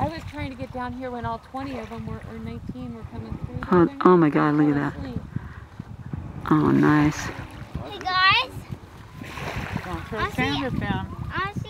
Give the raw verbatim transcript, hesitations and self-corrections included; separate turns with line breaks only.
I was trying to get down here when all twenty of them were, or nineteen were coming through.
Oh, oh my God, look at that. Oh, nice.
Hey guys.
Don't throw sand down.
I